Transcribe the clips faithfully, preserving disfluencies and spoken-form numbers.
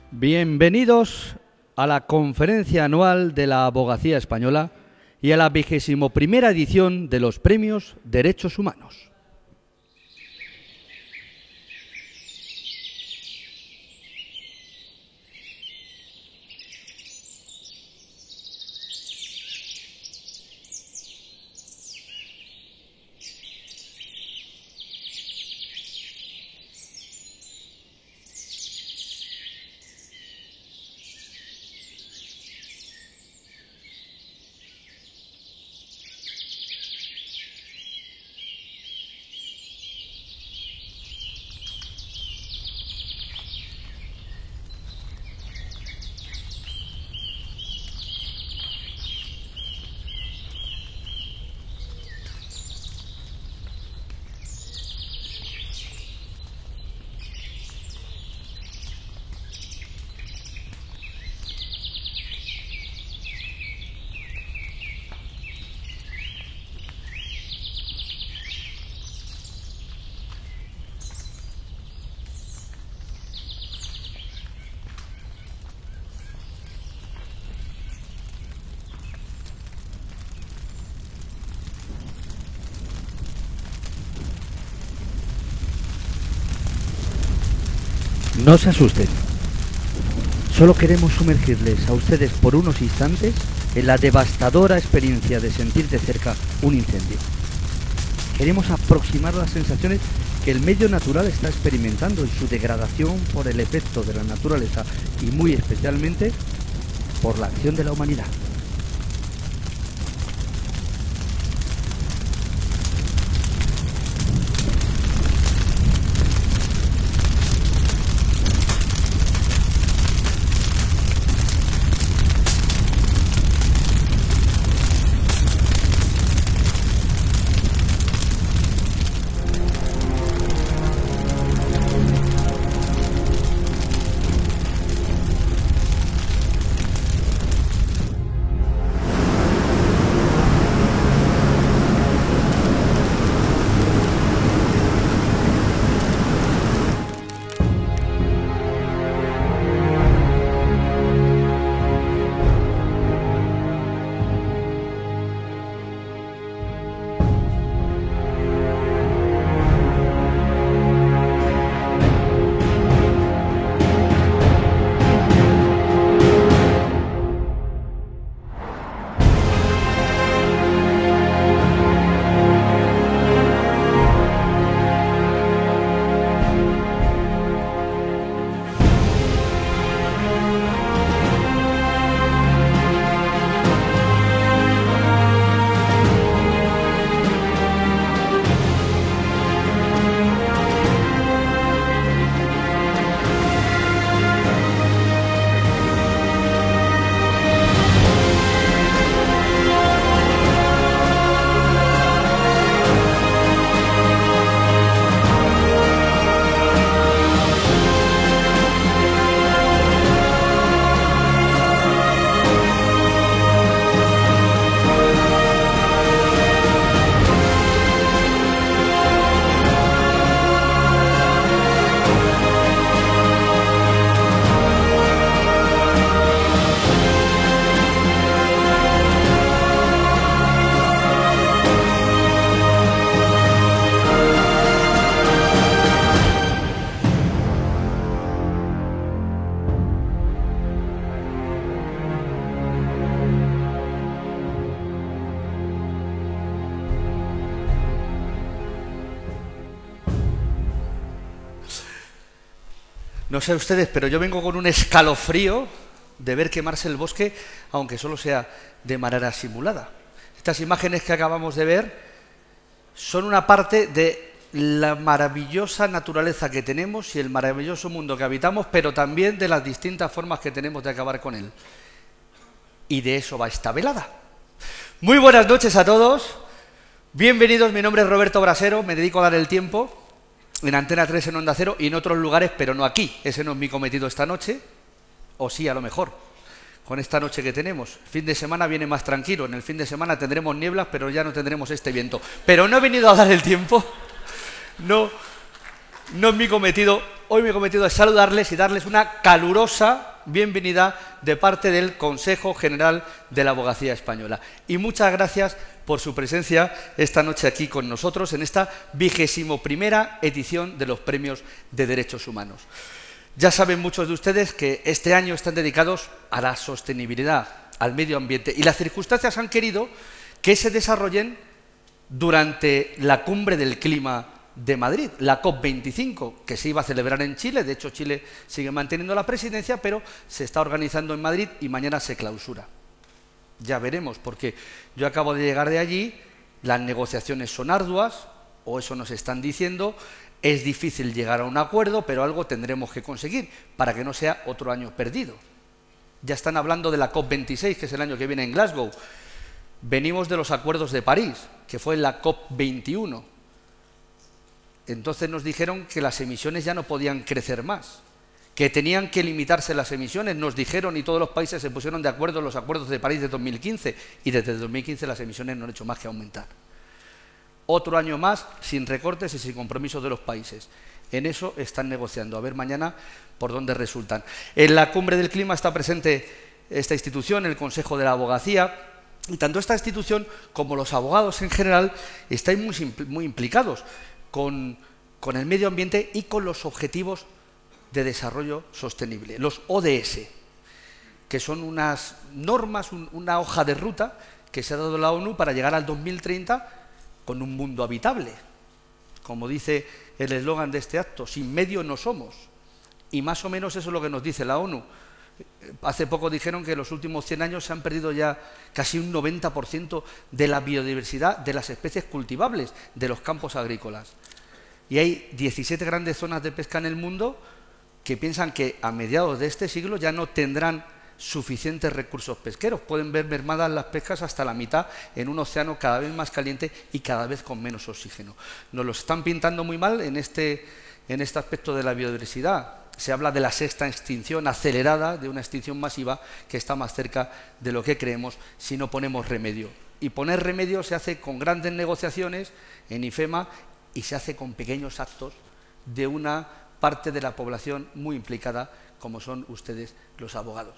Bienvenidos a la conferencia anual de la Abogacía Española y a la vigésimo primera edición de los Premios Derechos Humanos. No se asusten, solo queremos sumergirles a ustedes por unos instantes en la devastadora experiencia de sentir de cerca un incendio. Queremos aproximar las sensaciones que el medio natural está experimentando en su degradación por el efecto de la naturaleza y muy especialmente por la acción de la humanidad. No sé ustedes, pero yo vengo con un escalofrío de ver quemarse el bosque, aunque solo sea de manera simulada. Estas imágenes que acabamos de ver son una parte de la maravillosa naturaleza que tenemos y el maravilloso mundo que habitamos, pero también de las distintas formas que tenemos de acabar con él. Y de eso va esta velada. Muy buenas noches a todos. Bienvenidos, mi nombre es Roberto Brasero, me dedico a dar el tiempo en Antena tres, en Onda Cero y en otros lugares, pero no aquí. Ese no es mi cometido esta noche, o sí, a lo mejor, con esta noche que tenemos. El fin de semana viene más tranquilo, en el fin de semana tendremos nieblas, pero ya no tendremos este viento. Pero no he venido a dar el tiempo, no, no es mi cometido hoy mi cometido es saludarles y darles una calurosa bienvenida de parte del Consejo General de la Abogacía Española. Y muchas gracias por su presencia esta noche aquí con nosotros en esta vigésimo primera edición de los Premios de Derechos Humanos. Ya saben muchos de ustedes que este año están dedicados a la sostenibilidad, al medio ambiente, y las circunstancias han querido que se desarrollen durante la Cumbre del Clima de Madrid, la COP veinticinco, que se iba a celebrar en Chile. De hecho, Chile sigue manteniendo la presidencia, pero se está organizando en Madrid y mañana se clausura. Ya veremos, porque yo acabo de llegar de allí, las negociaciones son arduas, o eso nos están diciendo, es difícil llegar a un acuerdo, pero algo tendremos que conseguir para que no sea otro año perdido. Ya están hablando de la COP veintiséis, que es el año que viene en Glasgow. Venimos de los acuerdos de París, que fue la COP veintiuno. Entonces nos dijeron que las emisiones ya no podían crecer más, que tenían que limitarse las emisiones, nos dijeron, y todos los países se pusieron de acuerdo en los acuerdos de París de dos mil quince, y desde dos mil quince las emisiones no han hecho más que aumentar. Otro año más sin recortes y sin compromisos de los países. En eso están negociando, a ver mañana por dónde resultan. En la Cumbre del Clima está presente esta institución, el Consejo de la Abogacía, y tanto esta institución como los abogados en general están muy, muy implicados con, con el medio ambiente y con los objetivos de desarrollo sostenible, los O D S, que son unas normas, un, una hoja de ruta que se ha dado la ONU para llegar al dos mil treinta con un mundo habitable. Como dice el eslogan de este acto, sin medio no somos. Y más o menos eso es lo que nos dice la ONU. Hace poco dijeron que en los últimos cien años se han perdido ya casi un noventa por ciento de la biodiversidad de las especies cultivables de los campos agrícolas. Y hay diecisiete grandes zonas de pesca en el mundo que piensan que a mediados de este siglo ya no tendrán suficientes recursos pesqueros. Pueden ver mermadas las pescas hasta la mitad en un océano cada vez más caliente y cada vez con menos oxígeno. Nos lo están pintando muy mal en este, en este aspecto de la biodiversidad. Se habla de la sexta extinción acelerada, de una extinción masiva que está más cerca de lo que creemos si no ponemos remedio. Y poner remedio se hace con grandes negociaciones en IFEMA y se hace con pequeños actos de una parte de la población muy implicada, como son ustedes los abogados.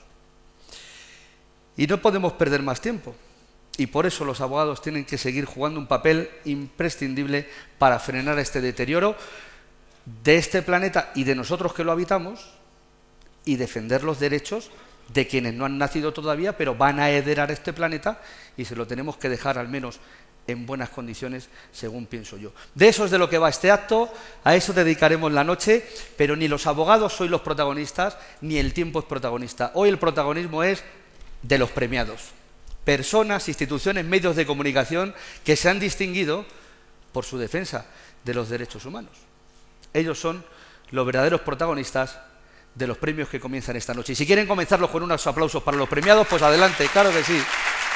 Y no podemos perder más tiempo. Y por eso los abogados tienen que seguir jugando un papel imprescindible para frenar este deterioro de este planeta y de nosotros que lo habitamos, y defender los derechos de quienes no han nacido todavía, pero van a heredar este planeta y se lo tenemos que dejar al menos en buenas condiciones, según pienso yo. De eso es de lo que va este acto, a eso dedicaremos la noche, pero ni los abogados sois los protagonistas, ni el tiempo es protagonista. Hoy el protagonismo es de los premiados. Personas, instituciones, medios de comunicación que se han distinguido por su defensa de los derechos humanos. Ellos son los verdaderos protagonistas de los premios que comienzan esta noche. Y si quieren comenzarlos con unos aplausos para los premiados, pues adelante, claro que sí.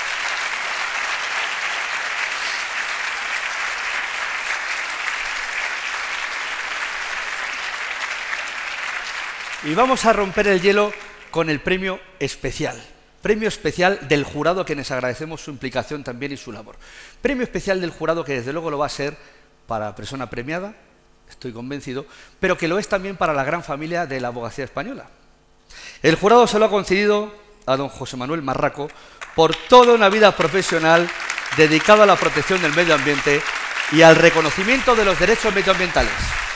Y vamos a romper el hielo con el premio especial. Premio especial del jurado, a quienes agradecemos su implicación también y su labor. Premio especial del jurado, que desde luego lo va a ser para la persona premiada, estoy convencido, pero que lo es también para la gran familia de la abogacía española. El jurado se lo ha concedido a don José Manuel Marraco por toda una vida profesional dedicada a la protección del medio ambiente y al reconocimiento de los derechos medioambientales.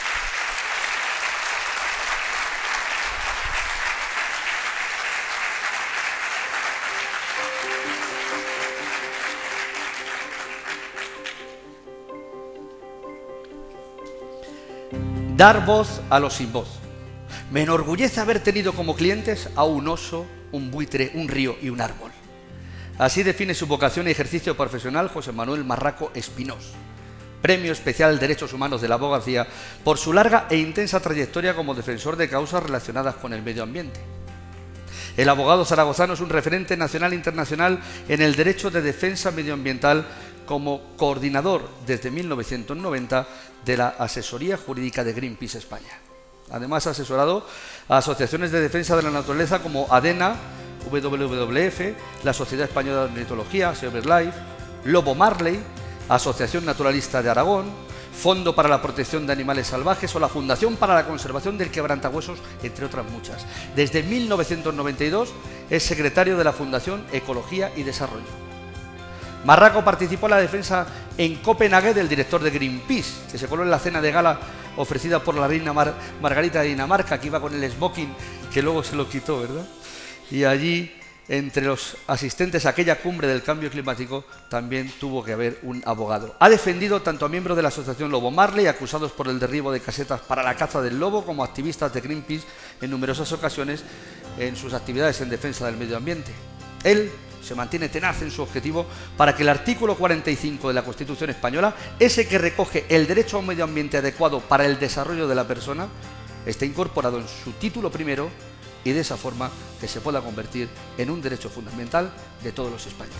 Dar voz a los sin voz. Me enorgullece haber tenido como clientes a un oso, un buitre, un río y un árbol. Así define su vocación y ejercicio profesional José Manuel Marraco Espinós. Premio Especial Derechos Humanos de la Abogacía por su larga e intensa trayectoria como defensor de causas relacionadas con el medio ambiente. El abogado zaragozano es un referente nacional e internacional en el derecho de defensa medioambiental como coordinador desde mil novecientos noventa de la Asesoría Jurídica de Greenpeace España. Además ha asesorado a asociaciones de defensa de la naturaleza como ADENA, W W F, la Sociedad Española de Ornitología, SeaBirdLife, Lobo Marley, Asociación Naturalista de Aragón, Fondo para la Protección de Animales Salvajes o la Fundación para la Conservación del Quebrantahuesos, entre otras muchas. Desde mil novecientos noventa y dos es secretario de la Fundación Ecología y Desarrollo. Marraco participó en la defensa en Copenhague del director de Greenpeace, que se coló en la cena de gala ofrecida por la reina Mar Margarita de Dinamarca, que iba con el smoking, que luego se lo quitó, ¿verdad? Y allí, entre los asistentes a aquella cumbre del cambio climático, también tuvo que haber un abogado. Ha defendido tanto a miembros de la asociación Lobo Marley, acusados por el derribo de casetas para la caza del lobo, como a activistas de Greenpeace en numerosas ocasiones en sus actividades en defensa del medio ambiente. Él se mantiene tenaz en su objetivo para que el artículo cuarenta y cinco de la Constitución española, ese que recoge el derecho a un medio ambiente adecuado para el desarrollo de la persona, esté incorporado en su título primero y de esa forma que se pueda convertir en un derecho fundamental de todos los españoles.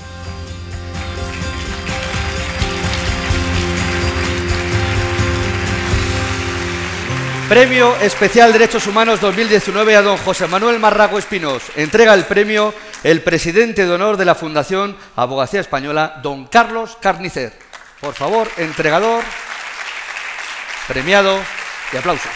Premio Especial Derechos Humanos dos mil diecinueve a don José Manuel Marraco Espinós. Entrega el premio el presidente de honor de la Fundación Abogacía Española, don Carlos Carnicer. Por favor, entregador, premiado y aplausos.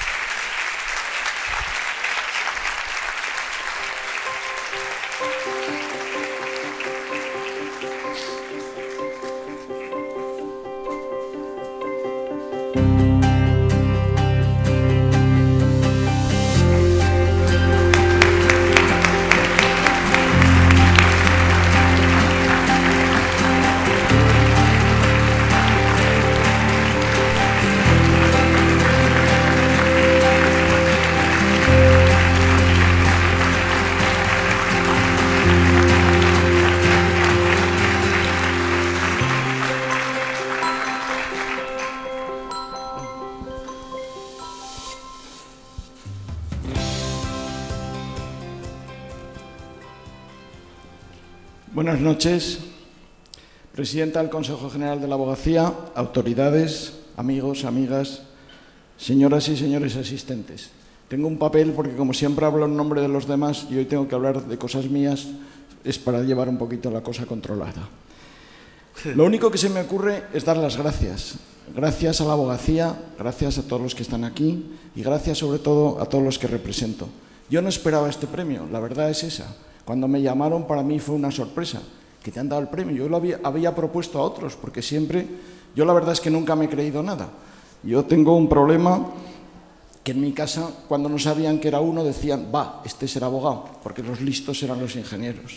Buenas noches, presidenta del Consejo General de la Abogacía, autoridades, amigos, amigas, señoras y señores asistentes. Tengo un papel porque, como siempre hablo en nombre de los demás y hoy tengo que hablar de cosas mías, es para llevar un poquito la cosa controlada. Lo único que se me ocurre es dar las gracias. Gracias a la abogacía, gracias a todos los que están aquí y gracias sobre todo a todos los que represento. Yo no esperaba este premio, la verdad es esa. Cuando me llamaron, para mí fue una sorpresa, que te han dado el premio. Yo lo había, había propuesto a otros, porque siempre, yo la verdad es que nunca me he creído nada. Yo tengo un problema que en mi casa, cuando no sabían que era uno, decían, va, este será abogado, porque los listos eran los ingenieros.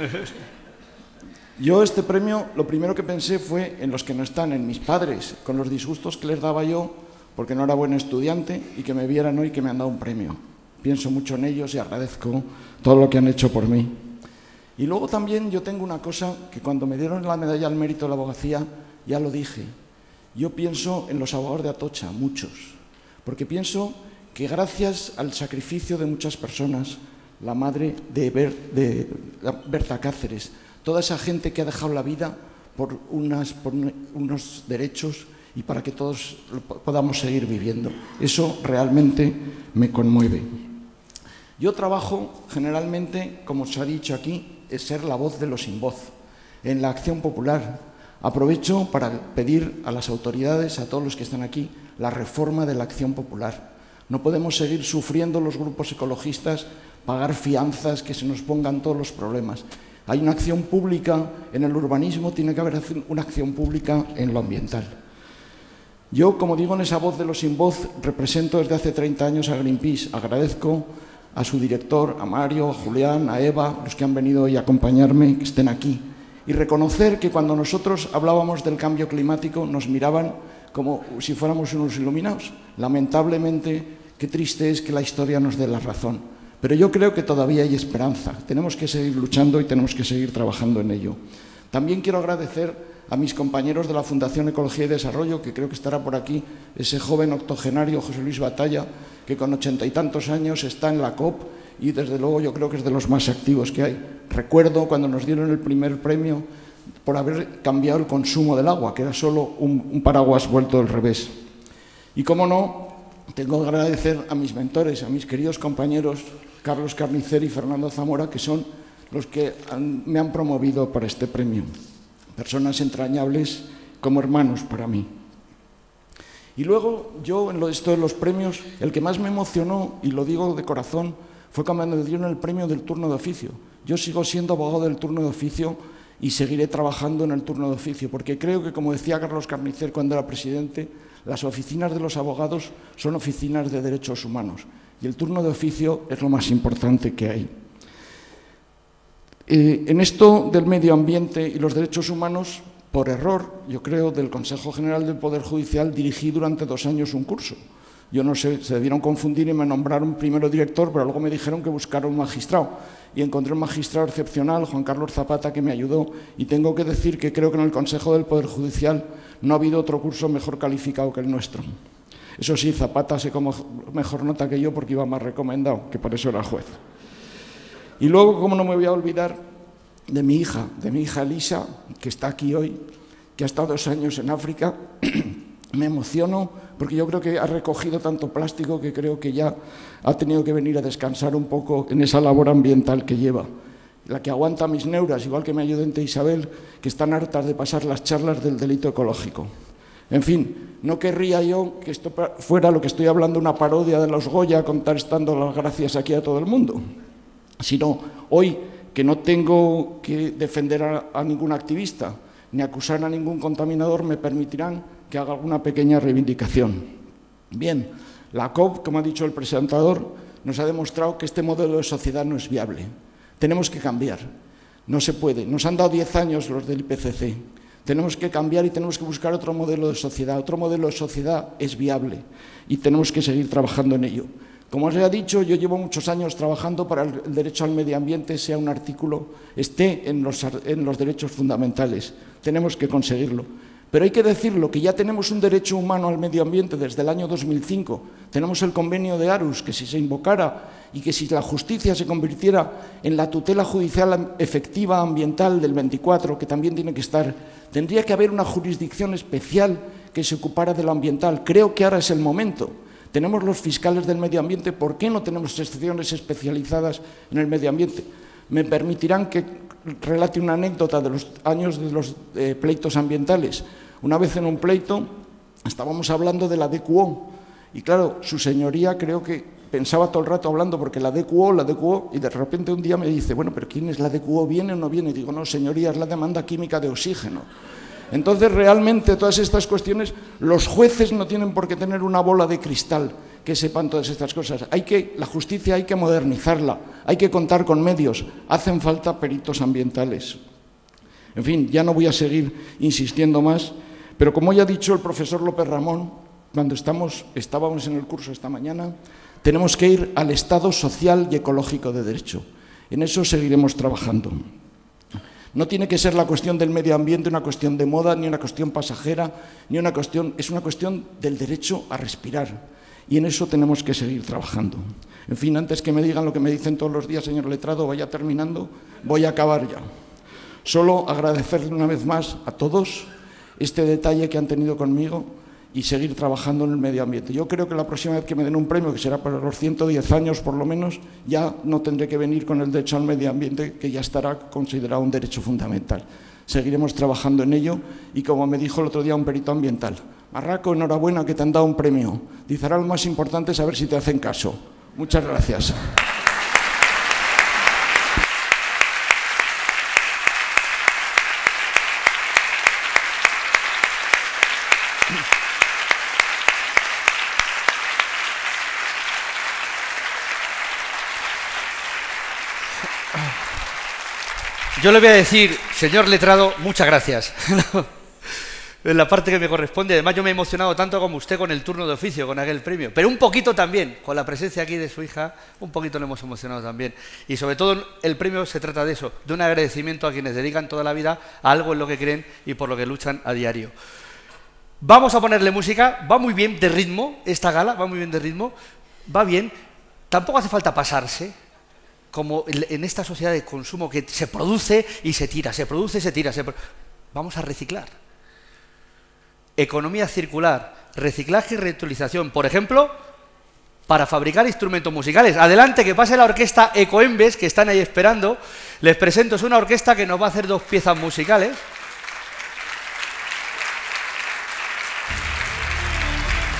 Yo este premio, lo primero que pensé fue en los que no están, en mis padres, con los disgustos que les daba yo, porque no era buen estudiante, y que me vieran hoy que me han dado un premio. Pienso mucho en ellos y agradezco todo lo que han hecho por mí. Y luego también yo tengo una cosa que cuando me dieron la medalla al mérito de la abogacía, ya lo dije. Yo pienso en los abogados de Atocha, muchos, porque pienso que gracias al sacrificio de muchas personas, la madre de, Ber, de Berta Cáceres, toda esa gente que ha dejado la vida por, unas, por unos derechos y para que todos podamos seguir viviendo. Eso realmente me conmueve. Yo trabajo generalmente, como se ha dicho aquí, es ser la voz de los sin voz, en la acción popular. Aprovecho para pedir a las autoridades, a todos los que están aquí, la reforma de la acción popular. No podemos seguir sufriendo los grupos ecologistas, pagar fianzas, que se nos pongan todos los problemas. Hay una acción pública en el urbanismo, tiene que haber una acción pública en lo ambiental. Yo, como digo, en esa voz de los sin voz, represento desde hace treinta años a Greenpeace. Agradezco a su director, a Mario, a Julián, a Eva, los que han venido hoy a acompañarme, que estén aquí. Y reconocer que cuando nosotros hablábamos del cambio climático nos miraban como si fuéramos unos iluminados. Lamentablemente, qué triste es que la historia nos dé la razón. Pero yo creo que todavía hay esperanza. Tenemos que seguir luchando y tenemos que seguir trabajando en ello. También quiero agradecer a mis compañeros de la Fundación Ecología y Desarrollo, que creo que estará por aquí, ese joven octogenario, José Luis Batalla, que con ochenta y tantos años está en la COP y desde luego yo creo que es de los más activos que hay. Recuerdo cuando nos dieron el primer premio por haber cambiado el consumo del agua, que era solo un, un paraguas vuelto al revés. Y cómo no, tengo que agradecer a mis mentores, a mis queridos compañeros Carlos Carnicer y Fernando Zamora, que son los que han, me han promovido para este premio. Personas entrañables como hermanos para mí. Y luego, yo, en lo, esto de los premios, el que más me emocionó, y lo digo de corazón, fue cuando me dieron el premio del turno de oficio. Yo sigo siendo abogado del turno de oficio y seguiré trabajando en el turno de oficio, porque creo que, como decía Carlos Carnicer cuando era presidente, las oficinas de los abogados son oficinas de derechos humanos, y el turno de oficio es lo más importante que hay. Eh, en esto del medio ambiente y los derechos humanos, por error, yo creo, del Consejo General del Poder Judicial, dirigí durante dos años un curso. Yo no sé, se debieron confundir y me nombraron primero director, pero luego me dijeron que buscara un magistrado. Y encontré un magistrado excepcional, Juan Carlos Zapata, que me ayudó. Y tengo que decir que creo que en el Consejo del Poder Judicial no ha habido otro curso mejor calificado que el nuestro. Eso sí, Zapata sacó mejor nota que yo porque iba más recomendado, que por eso era juez. Y luego, ¿cómo no me voy a olvidar de mi hija, de mi hija Elisa, que está aquí hoy, que ha estado dos años en África? Me emociono porque yo creo que ha recogido tanto plástico que creo que ya ha tenido que venir a descansar un poco en esa labor ambiental que lleva. La que aguanta mis neuras, igual que mi ayudante Isabel, que están hartas de pasar las charlas del delito ecológico. En fin, no querría yo que esto fuera lo que estoy hablando, una parodia de los Goya, contestando las gracias aquí a todo el mundo, sino hoy, que no tengo que defender a, a ningún activista ni acusar a ningún contaminador, me permitirán que haga alguna pequeña reivindicación. Bien, la COP, como ha dicho el presentador, nos ha demostrado que este modelo de sociedad no es viable. Tenemos que cambiar. No se puede. Nos han dado diez años los del I P C C. Tenemos que cambiar y tenemos que buscar otro modelo de sociedad. Otro modelo de sociedad es viable y tenemos que seguir trabajando en ello. Como os he dicho, yo llevo muchos años trabajando para el derecho al medio ambiente, sea un artículo, esté en los, en los derechos fundamentales. Tenemos que conseguirlo. Pero hay que decirlo, que ya tenemos un derecho humano al medio ambiente desde el año dos mil cinco. Tenemos el convenio de Aarhus, que si se invocara y que si la justicia se convirtiera en la tutela judicial efectiva ambiental del veinticuatro, que también tiene que estar, tendría que haber una jurisdicción especial que se ocupara de lo ambiental. Creo que ahora es el momento. Tenemos los fiscales del medio ambiente, ¿por qué no tenemos secciones especializadas en el medio ambiente? Me permitirán que relate una anécdota de los años de los eh, pleitos ambientales. Una vez en un pleito estábamos hablando de la D Q O y claro, su señoría creo que pensaba todo el rato hablando porque la D Q O, la D Q O, y de repente un día me dice, bueno, pero ¿quién es la D Q O? ¿Viene o no viene? Y digo, no, señoría, es la demanda química de oxígeno. Entonces, realmente, todas estas cuestiones, los jueces no tienen por qué tener una bola de cristal que sepan todas estas cosas. Hay que, la justicia hay que modernizarla, hay que contar con medios, hacen falta peritos ambientales. En fin, ya no voy a seguir insistiendo más, pero como ya ha dicho el profesor López Ramón, cuando estamos, estábamos en el curso esta mañana, tenemos que ir al estado social y ecológico de derecho. En eso seguiremos trabajando. No tiene que ser la cuestión del medio ambiente una cuestión de moda, ni una cuestión pasajera, ni una cuestión, es una cuestión del derecho a respirar. Y en eso tenemos que seguir trabajando. En fin, antes que me digan lo que me dicen todos los días, señor letrado, vaya terminando, voy a acabar ya. Solo agradecerle una vez más a todos este detalle que han tenido conmigo y seguir trabajando en el medio ambiente. Yo creo que la próxima vez que me den un premio, que será para los ciento diez años por lo menos, ya no tendré que venir con el derecho al medio ambiente, que ya estará considerado un derecho fundamental. Seguiremos trabajando en ello y, como me dijo el otro día un perito ambiental, Marraco, enhorabuena que te han dado un premio. Dice, ahora lo más importante es saber si te hacen caso. Muchas gracias. Yo le voy a decir, señor letrado, muchas gracias. En la parte que me corresponde. Además, yo me he emocionado tanto como usted con el turno de oficio, con aquel premio. Pero un poquito también, con la presencia aquí de su hija, un poquito le hemos emocionado también. Y sobre todo, el premio se trata de eso, de un agradecimiento a quienes dedican toda la vida a algo en lo que creen y por lo que luchan a diario. Vamos a ponerle música. Va muy bien de ritmo esta gala, va muy bien de ritmo. Va bien. Tampoco hace falta pasarse, como en esta sociedad de consumo que se produce y se tira, se produce y se tira. Se pro... Vamos a reciclar. Economía circular, reciclaje y reutilización. Por ejemplo, para fabricar instrumentos musicales. Adelante, que pase la orquesta Ecoembes, que están ahí esperando. Les presento, es una orquesta que nos va a hacer dos piezas musicales.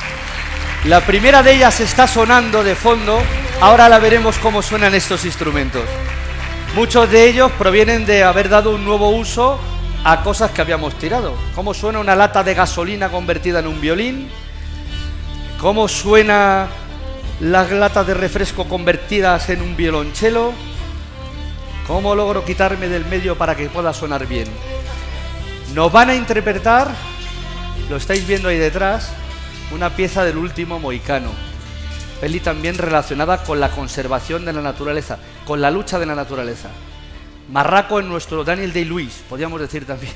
La primera de ellas está sonando de fondo, ahora la veremos cómo suenan estos instrumentos. Muchos de ellos provienen de haber dado un nuevo uso a cosas que habíamos tirado. Cómo suena una lata de gasolina convertida en un violín, cómo suena las latas de refresco convertidas en un violonchelo, cómo logro quitarme del medio para que pueda sonar bien. Nos van a interpretar, lo estáis viendo ahí detrás, una pieza del Último Mohicano, peli también relacionada con la conservación de la naturaleza, con la lucha de la naturaleza. Marraco en nuestro Daniel Day-Lewis, podríamos decir también.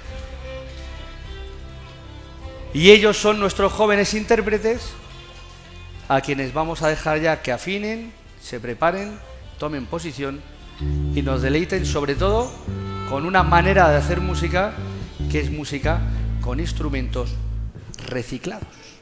Y ellos son nuestros jóvenes intérpretes, a quienes vamos a dejar ya que afinen, se preparen, tomen posición y nos deleiten, sobre todo con una manera de hacer música que es música con instrumentos reciclados.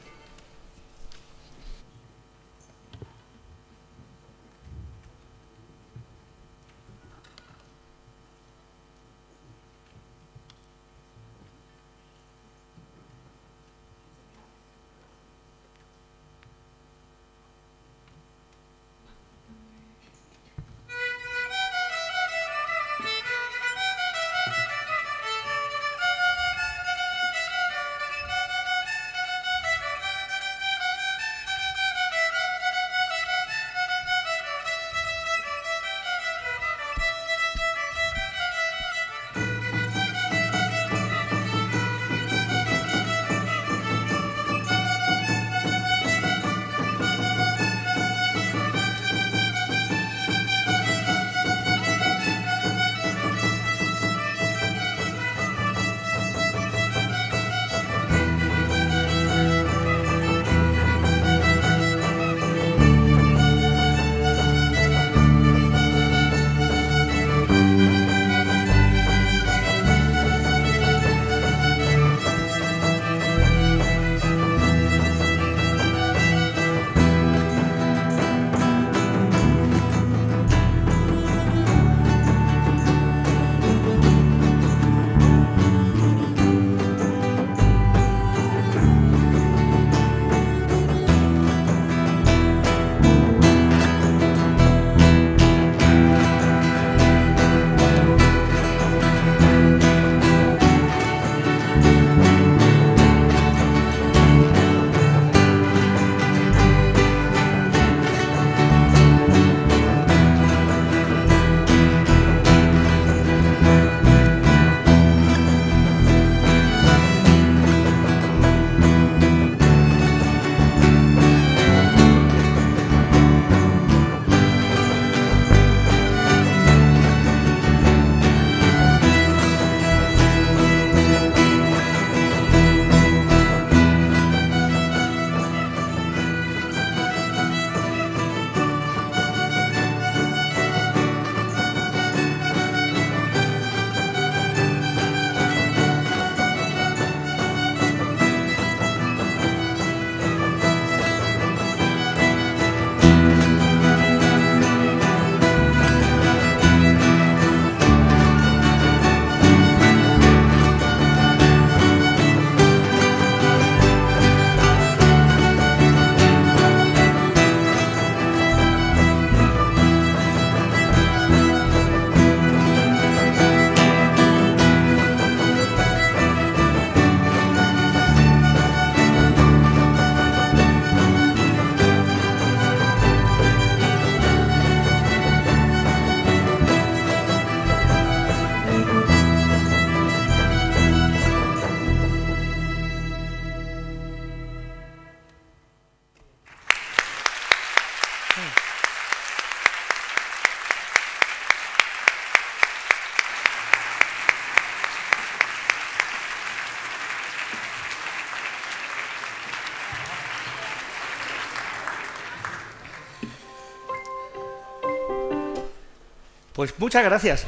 Pues muchas gracias.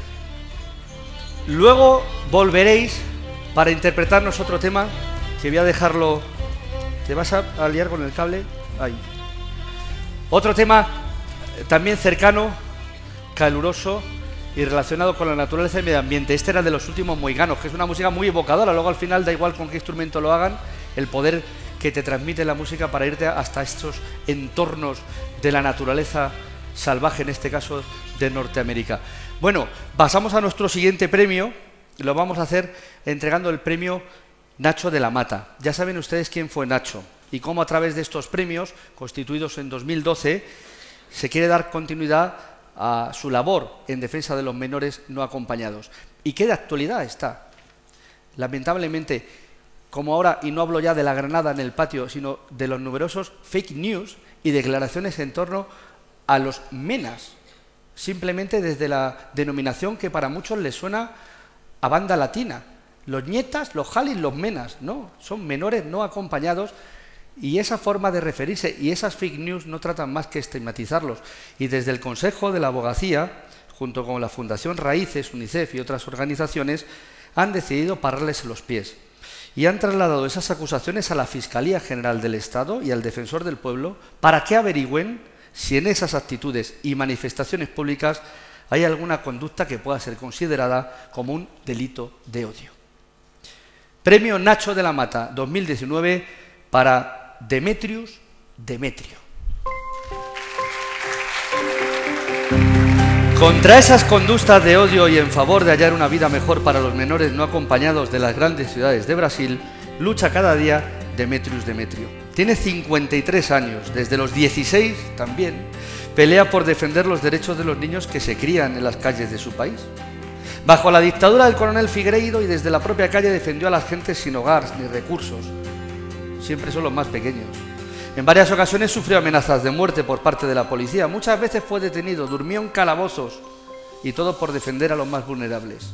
Luego volveréis para interpretarnos otro tema, que voy a dejarlo... ¿Te vas a, a liar con el cable? Ahí. Otro tema también cercano, caluroso y relacionado con la naturaleza y el medio ambiente. Este era de los últimos mohicanos, que es una música muy evocadora. Luego al final da igual con qué instrumento lo hagan, el poder que te transmite la música para irte hasta estos entornos de la naturaleza salvaje, en este caso de Norteamérica. Bueno, pasamos a nuestro siguiente premio, y lo vamos a hacer entregando el premio Nacho de la Mata. Ya saben ustedes quién fue Nacho y cómo a través de estos premios, constituidos en dos mil doce, se quiere dar continuidad a su labor en defensa de los menores no acompañados. ¿Y qué de actualidad está? Lamentablemente, como ahora, y no hablo ya de la granada en el patio, sino de los numerosos fake news y declaraciones en torno a los menas, simplemente desde la denominación que para muchos les suena a banda latina. Los nietas, los jalis, los menas, no, son menores no acompañados, y esa forma de referirse y esas fake news no tratan más que estigmatizarlos. Y desde el Consejo de la Abogacía, junto con la Fundación Raíces, UNICEF y otras organizaciones, han decidido pararles los pies y han trasladado esas acusaciones a la Fiscalía General del Estado y al Defensor del Pueblo para que averigüen si en esas actitudes y manifestaciones públicas hay alguna conducta que pueda ser considerada como un delito de odio. Premio Nacho de la Mata dos mil diecinueve para Demetrius Demetrio. Contra esas conductas de odio y en favor de hallar una vida mejor para los menores no acompañados de las grandes ciudades de Brasil, lucha cada día Demetrius Demetrio. Tiene cincuenta y tres años, desde los dieciséis también, pelea por defender los derechos de los niños que se crían en las calles de su país. Bajo la dictadura del coronel Figueiredo y desde la propia calle defendió a las gentes sin hogar ni recursos. Siempre son los más pequeños. En varias ocasiones sufrió amenazas de muerte por parte de la policía. Muchas veces fue detenido, durmió en calabozos y todo por defender a los más vulnerables.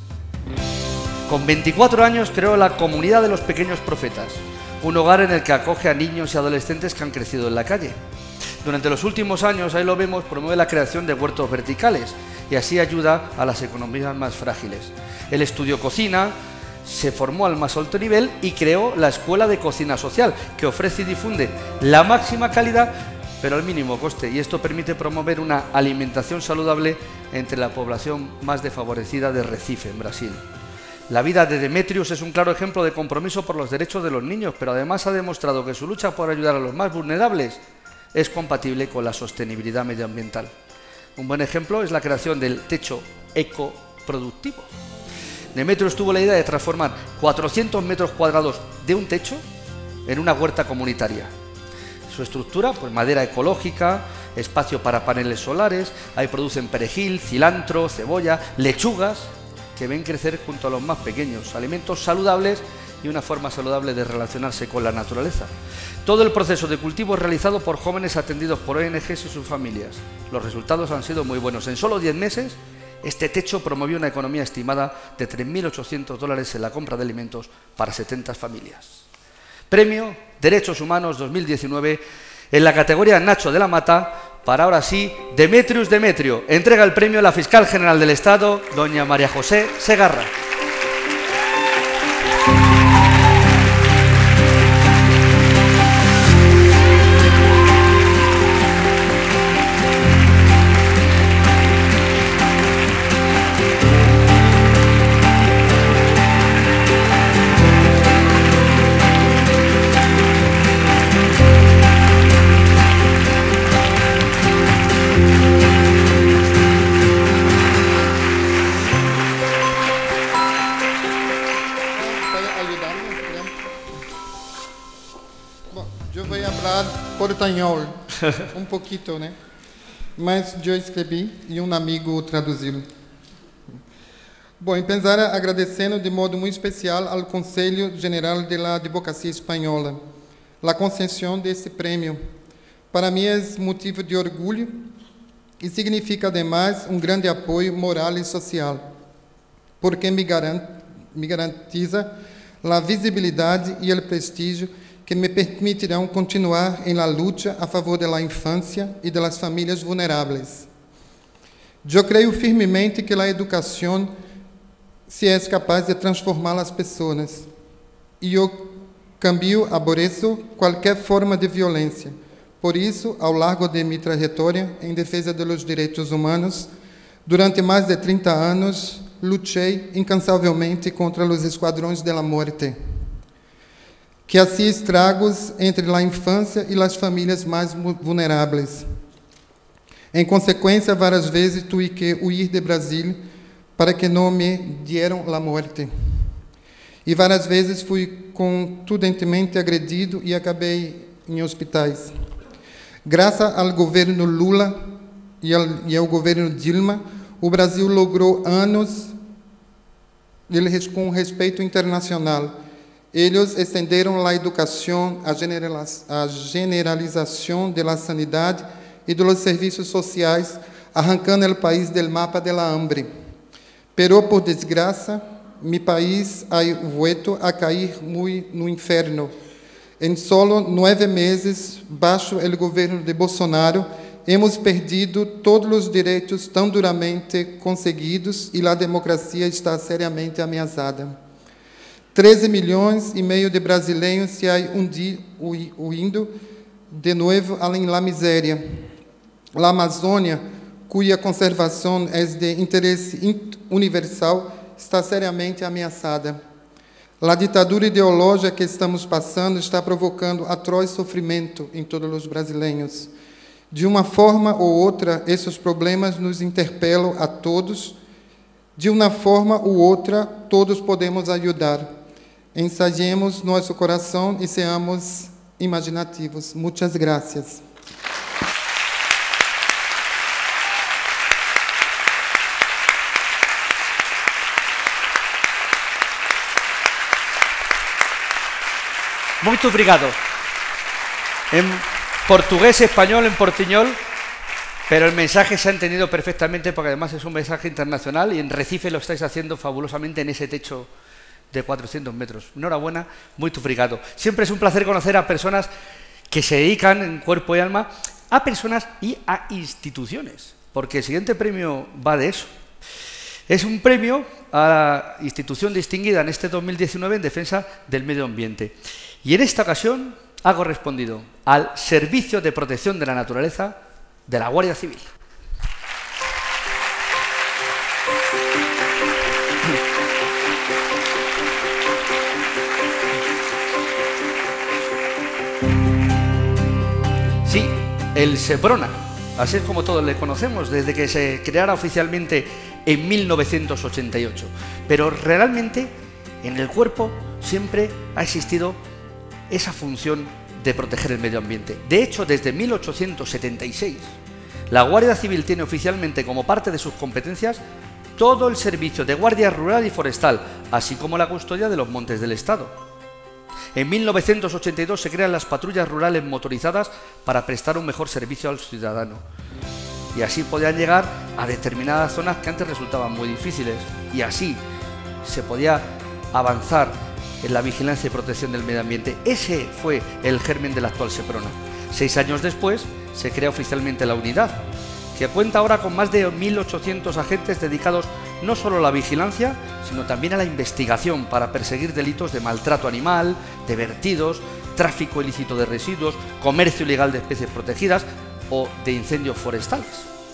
Con veinticuatro años creó la Comunidad de los Pequeños Profetas, un hogar en el que acoge a niños y adolescentes que han crecido en la calle. Durante los últimos años, ahí lo vemos, promueve la creación de huertos verticales y así ayuda a las economías más frágiles. Él estudió cocina, se formó al más alto nivel y creó la Escuela de Cocina Social, que ofrece y difunde la máxima calidad, pero al mínimo coste, y esto permite promover una alimentación saludable entre la población más desfavorecida de Recife, en Brasil. La vida de Demetrius es un claro ejemplo de compromiso por los derechos de los niños, pero además ha demostrado que su lucha por ayudar a los más vulnerables es compatible con la sostenibilidad medioambiental. Un buen ejemplo es la creación del techo ecoproductivo. Demetrius tuvo la idea de transformar cuatrocientos metros cuadrados de un techo en una huerta comunitaria. Su estructura, pues madera ecológica, espacio para paneles solares, ahí producen perejil, cilantro, cebolla, lechugas, que ven crecer junto a los más pequeños, alimentos saludables y una forma saludable de relacionarse con la naturaleza. Todo el proceso de cultivo es realizado por jóvenes atendidos por O N Ges y sus familias. Los resultados han sido muy buenos. En solo diez meses, este techo promovió una economía estimada de tres mil ochocientos dólares en la compra de alimentos para setenta familias. Premio Derechos Humanos dos mil diecinueve en la categoría Nacho de la Mata para, ahora sí, Demetrius Demetrio. Entrega el premio a la Fiscal General del Estado, doña María José Segarra. Portanhol, um pouquinho, né? Mas eu escrevi e um amigo traduziu. Bom, em pensar agradecendo de modo muito especial ao Conselho General da Advocacia Espanhola a concessão desse prêmio. Para mim é motivo de orgulho e significa, ademais, um grande apoio moral e social, porque me, garante, me garantiza a visibilidade e o prestígio que me permitirão continuar em la luta a favor da infância e das famílias vulneráveis. Eu creio firmemente que a educação se é capaz de transformar as pessoas e eu cambio, aborreço qualquer forma de violência. Por isso, ao largo de minha trajetória em defesa dos direitos humanos, durante mais de trinta anos, lutei incansavelmente contra os esquadrões da morte. que hacía estragos entre la infancia y las familias más vulnerables. En consecuencia, varias veces tuve que huir de Brasil para que no me dieran la muerte. Y varias veces fui contundentemente agredido y acabé en hospitales. Gracias al gobierno Lula y al, y al gobierno Dilma, o Brasil logrou anos com respeito internacional. Eles estenderam a educação, a, generaliz a generalização da sanidade e dos serviços sociais, arrancando o país do mapa da hambre. Pero, por desgraça, mi país ha vuelto a cair muy no inferno. En solo nueve meses, bajo el gobierno de Bolsonaro, hemos perdido todos os direitos tão duramente conseguidos e a democracia está seriamente ameaçada. treze milhões e meio de brasileiros se han huindo de novo além da miséria. A Amazônia, cuja conservação é de interesse universal, está seriamente ameaçada. A ditadura ideológica que estamos passando está provocando atroz sofrimento em todos os brasileiros. De uma forma ou outra, esses problemas nos interpelam a todos. De uma forma ou outra, todos podemos ajudar. Ensaiemos nosso coração e seamos imaginativos. Muitas graças. Muito obrigado. En portugués, español, en portuñol, pero el mensaje se ha entendido perfectamente porque además es un mensaje internacional y en Recife lo estáis haciendo fabulosamente en ese techo de cuatrocientos metros. Enhorabuena, muy obrigado. Siempre es un placer conocer a personas que se dedican en cuerpo y alma a personas y a instituciones, porque el siguiente premio va de eso. Es un premio a la institución distinguida en este dos mil diecinueve en defensa del medio ambiente. Y en esta ocasión ha correspondido al Servicio de Protección de la Naturaleza de la Guardia Civil. Sí, el SEPRONA, así es como todos le conocemos, desde que se creara oficialmente en mil novecientos ochenta y ocho. Pero realmente en el cuerpo siempre ha existido esa función de proteger el medio ambiente. De hecho, desde mil ochocientos setenta y seis, la Guardia Civil tiene oficialmente como parte de sus competencias todo el servicio de guardia rural y forestal, así como la custodia de los montes del Estado. En mil novecientos ochenta y dos se crean las patrullas rurales motorizadas para prestar un mejor servicio al ciudadano. Y así podían llegar a determinadas zonas que antes resultaban muy difíciles. Y así se podía avanzar en la vigilancia y protección del medio ambiente. Ese fue el germen del actual SEPRONA. Seis años después se crea oficialmente la unidad, que cuenta ahora con más de mil ochocientos agentes dedicados no solo a la vigilancia, sino también a la investigación para perseguir delitos de maltrato animal, de vertidos, tráfico ilícito de residuos, comercio ilegal de especies protegidas o de incendios forestales.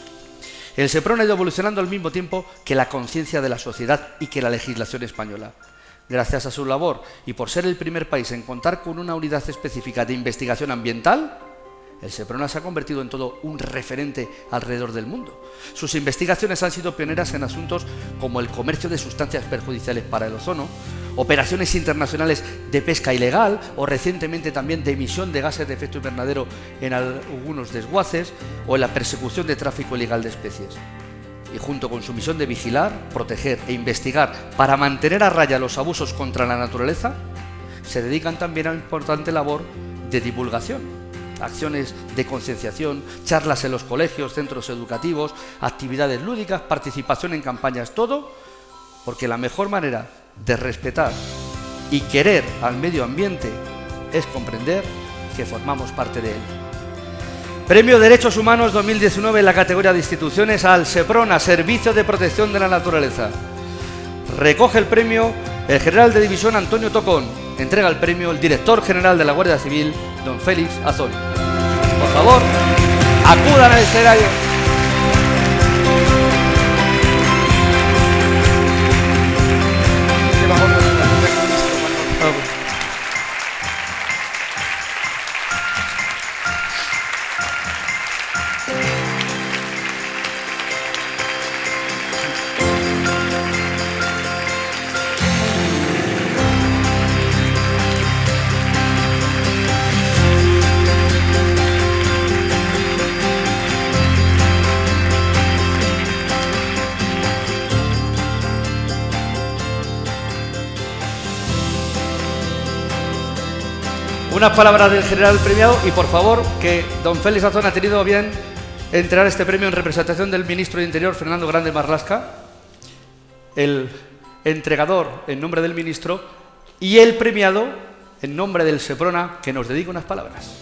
El SEPRONA ha ido evolucionando al mismo tiempo que la conciencia de la sociedad y que la legislación española. Gracias a su labor y por ser el primer país en contar con una unidad específica de investigación ambiental, el SEPRONA se ha convertido en todo un referente alrededor del mundo. Sus investigaciones han sido pioneras en asuntos como el comercio de sustancias perjudiciales para el ozono, operaciones internacionales de pesca ilegal o recientemente también de emisión de gases de efecto invernadero en algunos desguaces o en la persecución de tráfico ilegal de especies. Y junto con su misión de vigilar, proteger e investigar para mantener a raya los abusos contra la naturaleza, se dedican también a una importante labor de divulgación, acciones de concienciación, charlas en los colegios, centros educativos, actividades lúdicas, participación en campañas, todo porque la mejor manera de respetar y querer al medio ambiente es comprender que formamos parte de él. Premio Derechos Humanos dos mil diecinueve en la categoría de instituciones al SEPRONA, Servicio de Protección de la Naturaleza. Recoge el premio el general de división Antonio Tocón. Entrega el premio el director general de la Guardia Civil, don Félix Azón. Por favor, acudan al escenario. unas palabras del general premiado y, por favor, que don Félix Azón ha tenido bien entregar este premio en representación del ministro de Interior, Fernando Grande Marlaska, el entregador en nombre del ministro y el premiado en nombre del Seprona, que nos dedica unas palabras.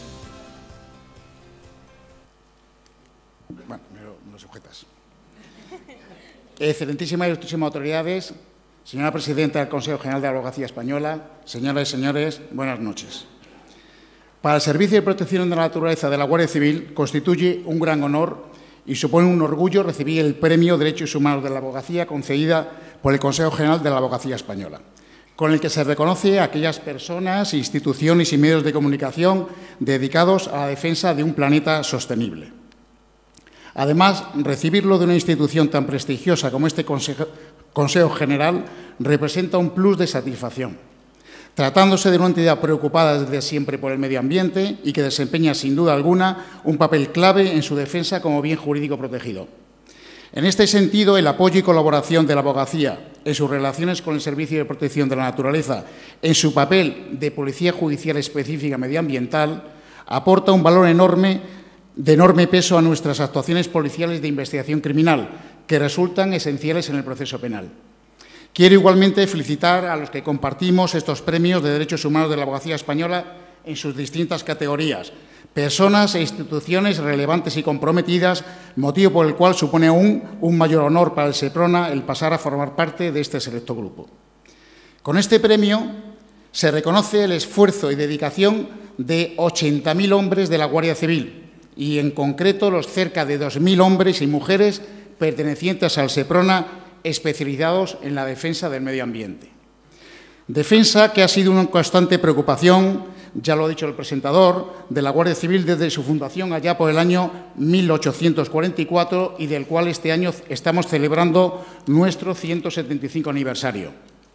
Bueno, me lo, me lo sujetas. Excelentísimas y ilustrísimas autoridades, señora presidenta del Consejo General de la Abogacía Española, señoras y señores, buenas noches. Para el Servicio de Protección de la Naturaleza de la Guardia Civil constituye un gran honor y supone un orgullo recibir el Premio Derechos Humanos de la Abogacía concedida por el Consejo General de la Abogacía Española, con el que se reconoce a aquellas personas, instituciones y medios de comunicación dedicados a la defensa de un planeta sostenible. Además, recibirlo de una institución tan prestigiosa como este Consejo, Consejo General representa un plus de satisfacción, tratándose de una entidad preocupada desde siempre por el medio ambiente y que desempeña, sin duda alguna, un papel clave en su defensa como bien jurídico protegido. En este sentido, el apoyo y colaboración de la abogacía en sus relaciones con el Servicio de Protección de la Naturaleza, en su papel de policía judicial específica medioambiental, aporta un valor enorme, de enorme peso a nuestras actuaciones policiales de investigación criminal, que resultan esenciales en el proceso penal. Quiero igualmente felicitar a los que compartimos estos premios de derechos humanos de la abogacía española en sus distintas categorías, personas e instituciones relevantes y comprometidas, motivo por el cual supone aún un mayor honor para el Seprona el pasar a formar parte de este selecto grupo. Con este premio se reconoce el esfuerzo y dedicación de ochenta mil hombres de la Guardia Civil y, en concreto, los cerca de dos mil hombres y mujeres pertenecientes al Seprona especializados en la defensa del medio ambiente. Defensa que ha sido una constante preocupación, ya lo ha dicho el presentador, de la Guardia Civil desde su fundación allá por el año mil ochocientos cuarenta y cuatro y del cual este año estamos celebrando nuestro ciento setenta y cinco aniversario.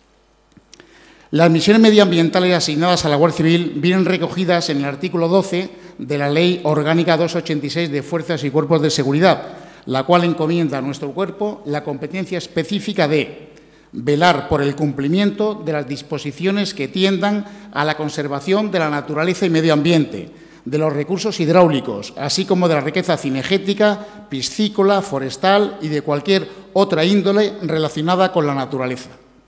Las misiones medioambientales asignadas a la Guardia Civil vienen recogidas en el artículo doce de la Ley Orgánica doscientos ochenta y seis de Fuerzas y Cuerpos de Seguridad, la cual encomienda a nuestro cuerpo la competencia específica de velar por el cumplimiento de las disposiciones que tiendan a la conservación de la naturaleza y medio ambiente, de los recursos hidráulicos, así como de la riqueza cinegética, piscícola, forestal y de cualquier otra índole relacionada con la naturaleza.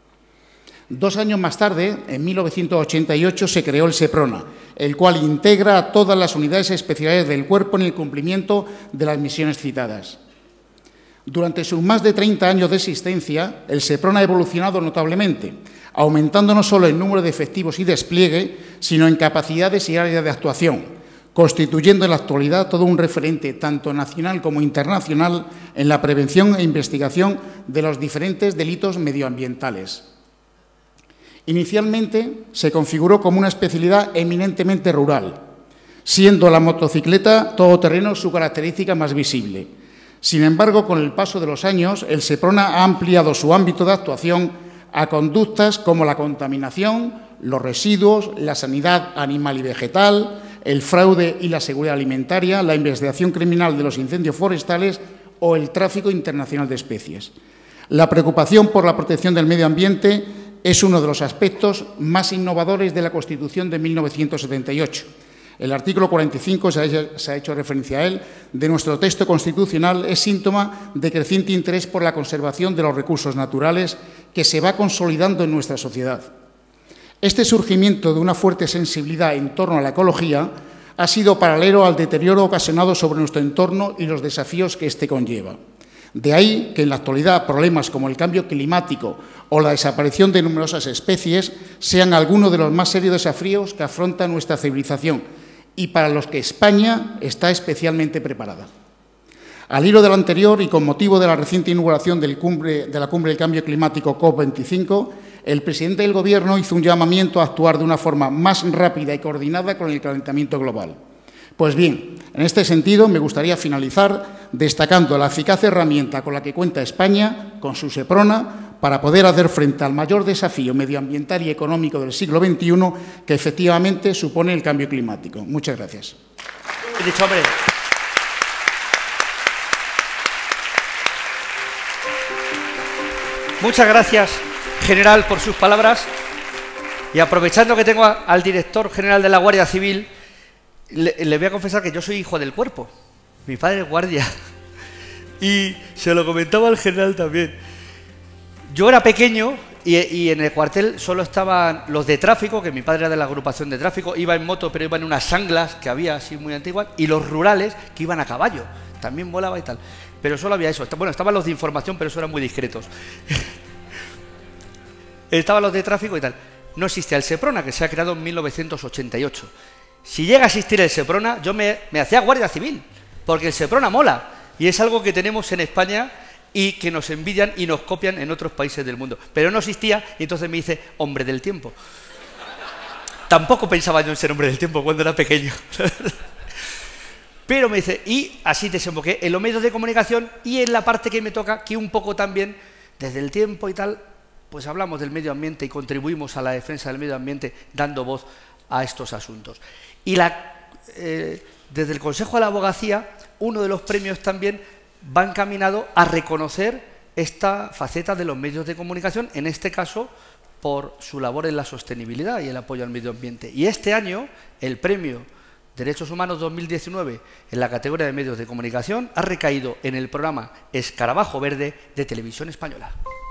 Dos años más tarde, en mil novecientos ochenta y ocho, se creó el Seprona, el cual integra a todas las unidades especiales del cuerpo en el cumplimiento de las misiones citadas. Durante sus más de treinta años de existencia, el Seprona ha evolucionado notablemente, aumentando no solo el número de efectivos y despliegue, sino en capacidades y áreas de actuación, constituyendo en la actualidad todo un referente tanto nacional como internacional en la prevención e investigación de los diferentes delitos medioambientales. Inicialmente se configuró como una especialidad eminentemente rural, siendo la motocicleta todoterreno su característica más visible. Sin embargo, con el paso de los años, el Seprona ha ampliado su ámbito de actuación a conductas como la contaminación, los residuos, la sanidad animal y vegetal, el fraude y la seguridad alimentaria, la investigación criminal de los incendios forestales o el tráfico internacional de especies. La preocupación por la protección del medio ambiente es uno de los aspectos más innovadores de la Constitución de mil novecientos setenta y ocho. El artículo cuarenta y cinco, se ha, se ha hecho referencia a él, de nuestro texto constitucional es síntoma de creciente interés por la conservación de los recursos naturales que se va consolidando en nuestra sociedad. Este surgimiento de una fuerte sensibilidad en torno a la ecología ha sido paralelo al deterioro ocasionado sobre nuestro entorno y los desafíos que éste conlleva. De ahí que en la actualidad problemas como el cambio climático o la desaparición de numerosas especies sean algunos de los más serios desafíos que afronta nuestra civilización y para los que España está especialmente preparada. Al hilo de lo anterior y con motivo de la reciente inauguración del cumbre, de la Cumbre del Cambio Climático COP veinticinco, el presidente del Gobierno hizo un llamamiento a actuar de una forma más rápida y coordinada con el calentamiento global. Pues bien, en este sentido me gustaría finalizar destacando la eficaz herramienta con la que cuenta España, con su Seprona, para poder hacer frente al mayor desafío medioambiental y económico del siglo veintiuno que efectivamente supone el cambio climático. Muchas gracias. He dicho, hombre. Muchas gracias, general, por sus palabras. Y aprovechando que tengo a, al director general de la Guardia Civil, le, le voy a confesar que yo soy hijo del cuerpo. Mi padre es guardia. Y se lo comentaba al general también. Yo era pequeño y, y en el cuartel solo estaban los de tráfico, que mi padre era de la agrupación de tráfico, iba en moto, pero iba en unas sanglas que había así muy antiguas, y los rurales que iban a caballo, también volaba y tal. Pero solo había eso. Bueno, estaban los de información, pero eso eran muy discretos. Estaban los de tráfico y tal. No existía el Seprona, que se ha creado en mil novecientos ochenta y ocho. Si llega a existir el Seprona, yo me, me hacía guardia civil, porque el Seprona mola, y es algo que tenemos en España y que nos envidian y nos copian en otros países del mundo. Pero no existía, y entonces me hice hombre del tiempo. Tampoco pensaba yo en ser hombre del tiempo cuando era pequeño. Pero me dice, y así desemboqué en los medios de comunicación y en la parte que me toca, que un poco también, desde el tiempo y tal, pues hablamos del medio ambiente y contribuimos a la defensa del medio ambiente dando voz a estos asuntos. Y la, eh, desde el Consejo de la Abogacía, uno de los premios también va encaminado a reconocer esta faceta de los medios de comunicación, en este caso por su labor en la sostenibilidad y el apoyo al medio ambiente. Y este año, el premio Derechos Humanos dos mil diecinueve en la categoría de medios de comunicación ha recaído en el programa Escarabajo Verde de Televisión Española.